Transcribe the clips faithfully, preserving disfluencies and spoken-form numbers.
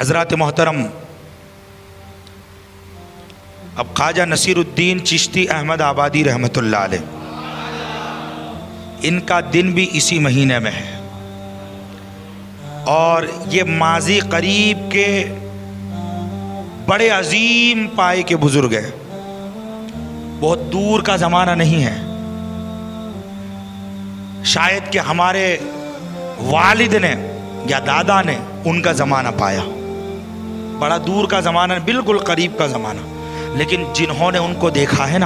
حضرات محترم، اب خواجہ نصیر الدین چشتی احمد آبادی رحمۃ اللہ علیہ، ان کا دن بھی اسی مہینے میں ہے، اور یہ ماضی قریب کے بڑے عظیم پائے کے بزرگ ہیں، بہت دور کا زمانہ نہیں ہے۔ شاید کہ ہمارے والد نے یا دادا نے ان کا زمانہ پایا، بڑا دور کا زمانہ، بالکل قریب کا زمانہ، لیکن جنہوں نے ان کو دیکھا ہے نا،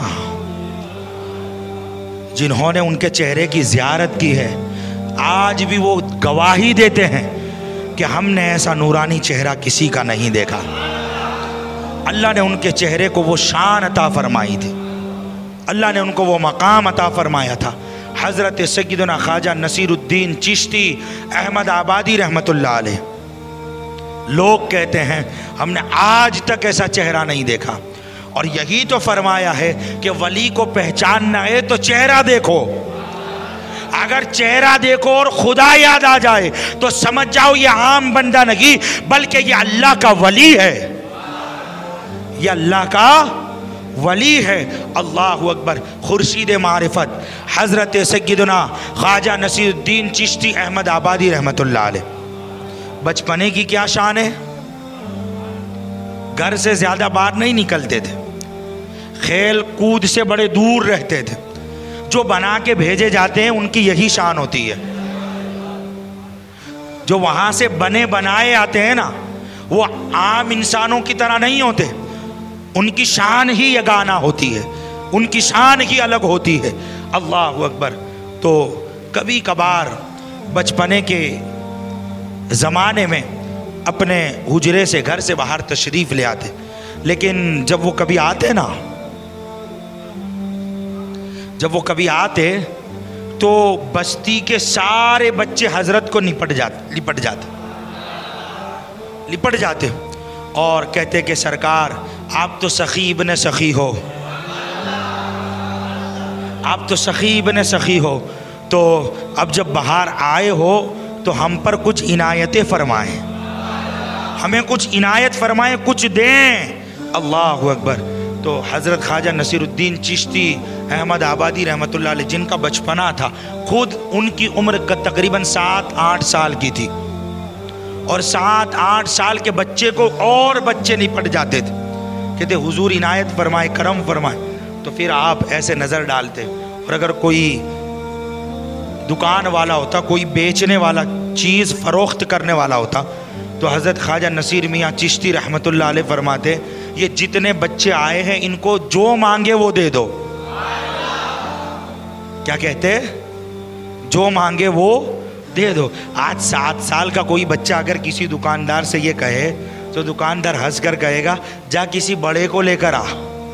جنہوں نے ان کے چہرے کی زیارت کی ہے، آج بھی وہ گواہی دیتے ہیں کہ ہم نے ایسا نورانی چہرہ کسی کا نہیں دیکھا۔ اللہ نے ان کے چہرے کو وہ شان عطا فرمائی تھی، اللہ نے ان کو وہ مقام عطا فرمایا تھا۔ حضرت سیدنا خواجہ نصیر الدین چشتی احمد آبادی رحمۃ اللہ علیہ، لوگ کہتے ہیں ہم نے آج تک ایسا چہرہ نہیں دیکھا، اور یہی تو فرمایا ہے کہ ولی کو پہچاننا ہے تو چہرہ دیکھو، اگر چہرہ دیکھو اور خدا یاد آ جائے تو سمجھ جاؤ یہ عام بندہ نہیں بلکہ یہ اللہ کا ولی ہے، یہ اللہ کا ولی ہے۔ اللہ اکبر۔ خورشید معرفت حضرت سیدنا خواجہ نصیر الدین چشتی احمد آبادی رحمۃ اللہ علیہ، بچپنے کی کیا شان ہے، گھر سے زیادہ باہر نہیں نکلتے تھے، کھیل کود سے بڑے دور رہتے تھے، جو بنا کے بھیجے جاتے ہیں ان کی یہی شان ہوتی ہے، جو وہاں سے بنے بنائے آتے ہیں نا وہ عام انسانوں کی طرح نہیں ہوتے، ان کی شان ہی یگانہ ہوتی ہے، ان کی شان ہی الگ ہوتی ہے۔ اللہ اکبر۔ تو کبھی کبھار بچپنے کے زمانے میں اپنے حجرے سے گھر سے باہر تشریف لے آتے، لیکن جب وہ کبھی آتے نا جب وہ کبھی آتے تو بستی کے سارے بچے حضرت کو نپٹ جاتے لپٹ جاتے لپٹ جاتے اور کہتے کہ سرکار آپ تو سخی ابن سخی ہو، آپ تو سخی ابن سخی ہو، تو اب جب باہر آئے ہو تو ہم پر کچھ عنایتیں فرمائیں، ہمیں کچھ عنایت فرمائیں، کچھ دیں۔ اللہ اکبر۔ تو حضرت خواجہ نصیر الدین چشتی احمد آبادی رحمۃ اللہ علیہ، جن کا بچپنا تھا، خود ان کی عمر تقریباً سات آٹھ سال کی تھی، اور سات آٹھ سال کے بچے کو اور بچے نپٹ جاتے تھے، کہتے حضور عنایت فرمائے، کرم فرمائے، تو پھر آپ ایسے نظر ڈالتے، اور اگر کوئی دکان والا ہوتا، کوئی بیچنے والا، چیز فروخت کرنے والا ہوتا، تو حضرت خواجہ نصیر میاں چشتی رحمۃ اللہ علیہ فرماتے یہ جتنے بچے آئے ہیں ان کو جو مانگے وہ دے دو۔ کیا کہتے؟ جو مانگے وہ دے دو۔ آج سات سال کا کوئی بچہ اگر کسی دکاندار سے یہ کہے تو دکاندار ہنس کر کہے گا جا کسی بڑے کو لے کر آ۔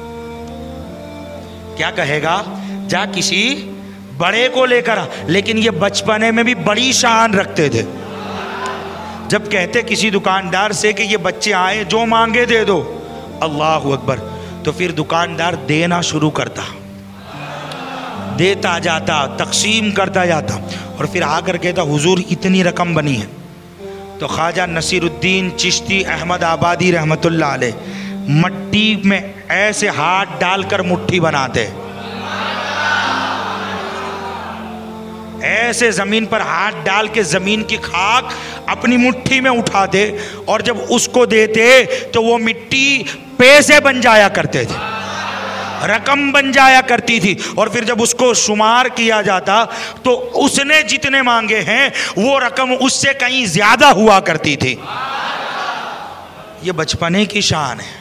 کیا کہے گا؟ جا کسی بڑے کو لے کر آ۔ لیکن یہ بچپنے میں بھی بڑی شان رکھتے تھے، جب کہتے کسی دکاندار سے کہ یہ بچے آئے جو مانگے دے دو، اللہ اکبر، تو پھر دکاندار دینا شروع کرتا، دیتا جاتا، تقسیم کرتا جاتا، اور پھر آ کر کہتا حضور اتنی رقم بنی ہے۔ تو خواجہ نصیر الدین چشتی احمد آبادی رحمۃ اللہ علیہ مٹی میں ایسے ہاتھ ڈال کر مٹھی بناتے، ایسے زمین پر ہاتھ ڈال کے زمین کی خاک اپنی مٹھی میں اٹھاتے، اور جب اس کو دیتے تو وہ مٹی پیسے بن جایا کرتے تھے، رقم بن جایا کرتی تھی، اور پھر جب اس کو شمار کیا جاتا تو اس نے جتنے مانگے ہیں وہ رقم اس سے کہیں زیادہ ہوا کرتی تھی۔ یہ بچپنے کی شان ہے،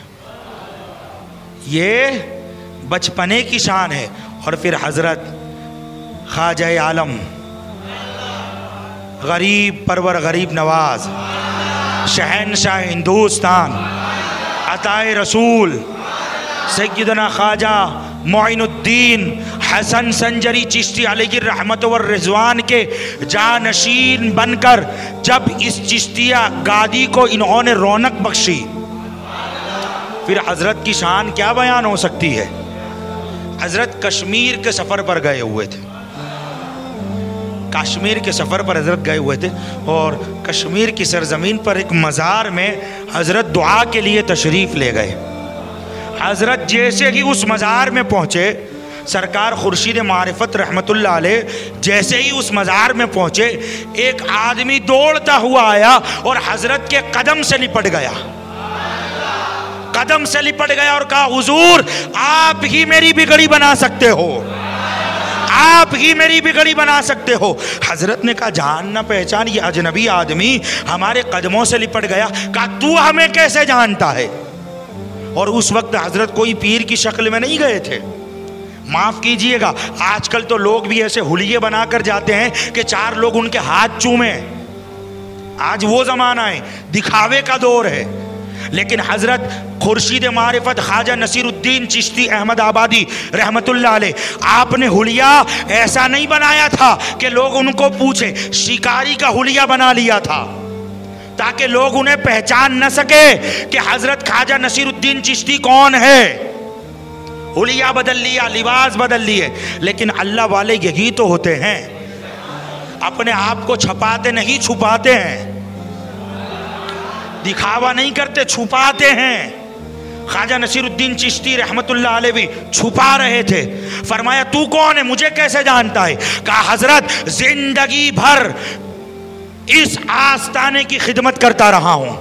یہ بچپنے کی شان ہے۔ اور پھر حضرت خواجہ عالم غریب پرور غریب نواز شہنشاہ ہندوستان عطائے رسول سیدنا خواجہ معین الدین حسن سنجری چشتی علیہ الرحمت والرضوان کے جانشین بن کر جب اس چشتیہ گادی کو انہوں نے رونق بخشی، پھر حضرت کی شان کیا بیان ہو سکتی ہے۔ حضرت کشمیر کے سفر پر گئے ہوئے تھے، کشمیر کے سفر پر حضرت گئے ہوئے تھے اور کشمیر کی سرزمین پر ایک مزار میں حضرت دعا کے لیے تشریف لے گئے۔ حضرت جیسے ہی اس مزار میں پہنچے، سرکار خورشید معرفت رحمت اللہ علیہ جیسے ہی اس مزار میں پہنچے، ایک آدمی دوڑتا ہوا آیا اور حضرت کے قدم سے لپٹ گیا، قدم سے لپٹ گیا اور کہا حضور آپ ہی میری بگڑی بنا سکتے ہو، آپ ہی میری بگڑی بنا سکتے ہو۔ حضرت نے کہا جان نہ پہچان، یہ اجنبی آدمی ہمارے قدموں سے لپٹ گیا۔ کہا تو ہمیں کیسے جانتا ہے؟ اور اس وقت حضرت کوئی پیر کی شکل میں نہیں گئے تھے، معاف کیجئے گا، آج کل تو لوگ بھی ایسے حلیے بنا کر جاتے ہیں کہ چار لوگ ان کے ہاتھ چومیں، آج وہ زمانہ ہے، دکھاوے کا دور ہے۔ لیکن حضرت خورشید معرفت خواجہ نصیر الدین چشتی احمد آبادی رحمت اللہ علیہ، آپ نے حلیہ ایسا نہیں بنایا تھا کہ لوگ ان کو پوچھیں، شکاری کا حلیہ بنا لیا تھا تاکہ لوگ انہیں پہچان نہ سکے کہ حضرت خواجہ نصیر الدین چشتی کون ہے۔ حلیہ بدل لیا، لباس بدل لیے، لیکن اللہ والے یہی تو ہوتے ہیں، اپنے آپ کو چھپاتے نہیں چھپاتے ہیں، دکھاوا نہیں کرتے چھپاتے ہیں۔ خواجہ نصیر الدین چشتی رحمت اللہ علیہ بھی چھپا رہے تھے۔ فرمایا تو کون ہے، مجھے کیسے جانتا ہے؟ کہا حضرت زندگی بھر اس آستانے کی خدمت کرتا رہا ہوں،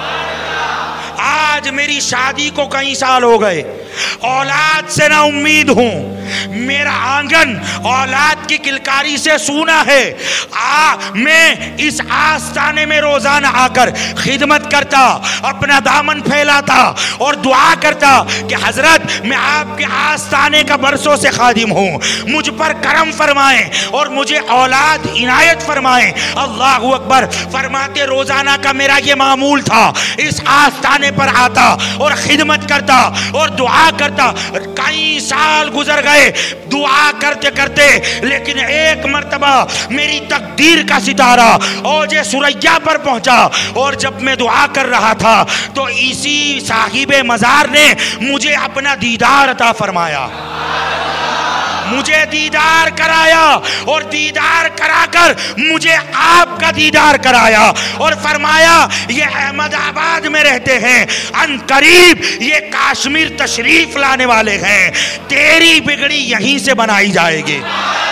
آج میری شادی کو کئی سال ہو گئے، اولاد سے نہ امید ہوں، میرا آنگن اولاد کی کلکاری سے سونا ہے، آ میں اس آستانے میں روزانہ آ کر خدمت کرتا، اپنا دامن پھیلاتا اور دعا کرتا کہ حضرت میں آپ کے آستانے کا برسوں سے خادم ہوں، مجھ پر کرم فرمائیں اور مجھے اولاد عنایت فرمائیں۔ اللہ اکبر فرماتے روزانہ کا میرا یہ معمول تھا، اس آستانے پر آتا اور خدمت کرتا اور دعا کرتا۔ کئی سال گزر گئے دعا کرتے کرتے، لیکن ایک مرتبہ میری تقدیر کا ستارہ اوج سریا پر پہنچا، اور جب میں دعا کر رہا تھا تو اسی صاحب مزار نے مجھے اپنا دیدار عطا فرمایا، مجھے دیدار کرایا اور دیدار کرا کر مجھے آپ کا دیدار کرایا اور فرمایا یہ احمد آباد میں رہتے ہیں، ان قریب یہ کشمیر تشریف لانے والے ہیں، تیری بگڑی یہیں سے بنائی جائے گی۔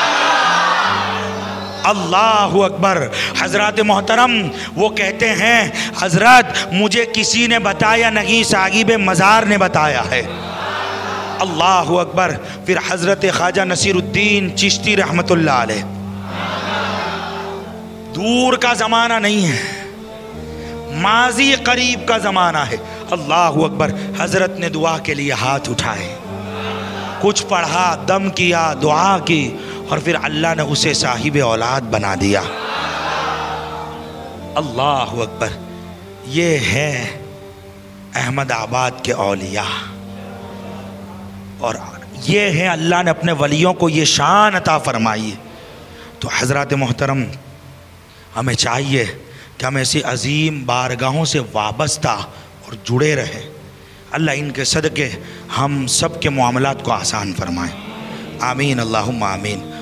اللہ اکبر۔ حضرات محترم وہ کہتے ہیں حضرت مجھے کسی نے بتایا نہیں، صاحب مزار نے بتایا ہے۔ اللہ اکبر۔ پھر حضرت خواجہ نصیر الدین چشتی رحمت اللہ علیہ، دور کا زمانہ نہیں ہے، ماضی قریب کا زمانہ ہے۔ اللہ اکبر۔ حضرت نے دعا کے لیے ہاتھ اٹھائے، کچھ پڑھا، دم کیا، دعا کی، اور پھر اللہ نے اسے صاحب اولاد بنا دیا۔ اللہ اکبر۔ یہ ہے احمد آباد کے اولیاء، اور یہ ہے اللہ نے اپنے ولیوں کو یہ شان عطا فرمائی۔ تو حضرات محترم ہمیں چاہیے کہ ہم ایسی عظیم بارگاہوں سے وابستہ اور جڑے رہیں۔ اللہ ان کے صدقے ہم سب کے معاملات کو آسان فرمائیں، آمین اللہم آمین۔